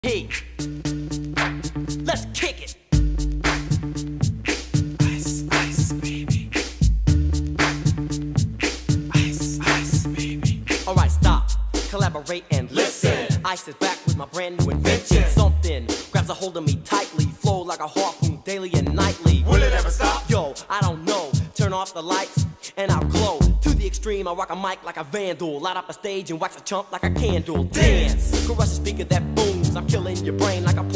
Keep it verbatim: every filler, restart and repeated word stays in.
Hey, let's kick it. Ice, ice, baby. Ice, ice, baby. Alright, stop, collaborate and listen. Ice is back with my brand new invention. Something grabs a hold of me tightly, flow like a harpoon daily and nightly. Will it ever stop? Yo, I don't know. Turn off the lights and I'll glow. To the extreme, I rock a mic like a vandal. Light up a stage and wax a chump like a candle. Dance, crush a speaker that booms. I'm killing your brain like a